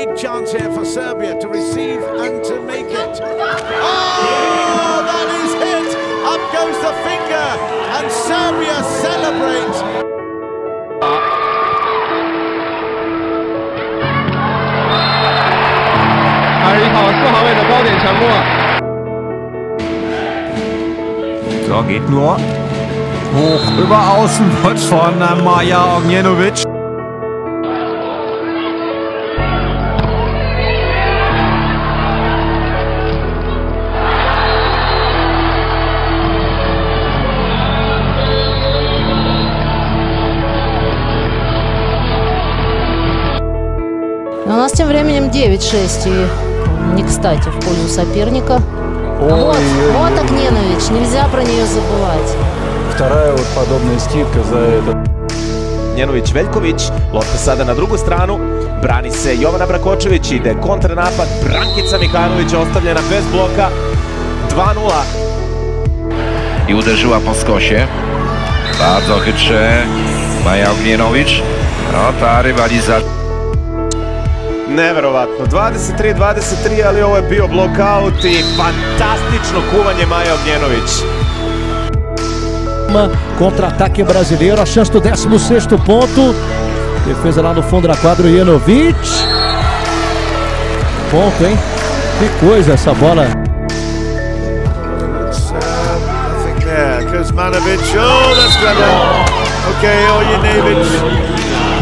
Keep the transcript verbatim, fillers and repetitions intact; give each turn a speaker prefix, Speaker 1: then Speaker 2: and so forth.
Speaker 1: big chance here for Serbia to receive and to make it. Oh, that is hit! Up goes the finger, and Serbia celebrates.
Speaker 2: 还是依靠四号位的高点传过。
Speaker 3: So, geht nur. Hoch über Außen von Maja Ognjenović.
Speaker 4: У нас тем временем девять шесть, и не кстати в пользу соперника.
Speaker 5: Ой,
Speaker 4: вот,
Speaker 5: ой,
Speaker 4: вот
Speaker 5: ой.
Speaker 4: Огненович, нельзя про нее забывать.
Speaker 5: Вторая вот подобная скидка за это.
Speaker 6: Njenović Veljković, lopta sada na drugu stranu, brani se Jovana Brakočević, ide kontranapad, Brankica Mihajlović ostavljena bez bloka, dva nula.
Speaker 7: I uderzyła po skosie. Bardzo chytrze Maja Ognjenović. No ta rywalizacja.
Speaker 6: Neverovatno, dvadeset tri dvadeset tri, ali ovo je bio blokaut i fantastično kuvanje Maja Ognjenović.
Speaker 8: Contra-ataque brasileiro, a chance do décimo sexto ponto. Defesa lá no fundo da quadra, o Janovic. Ponto, hein? Que coisa essa bola.
Speaker 1: It's uh, nothing there. Kuzmanovic. Oh, that's clever. Okay, Ognjenović.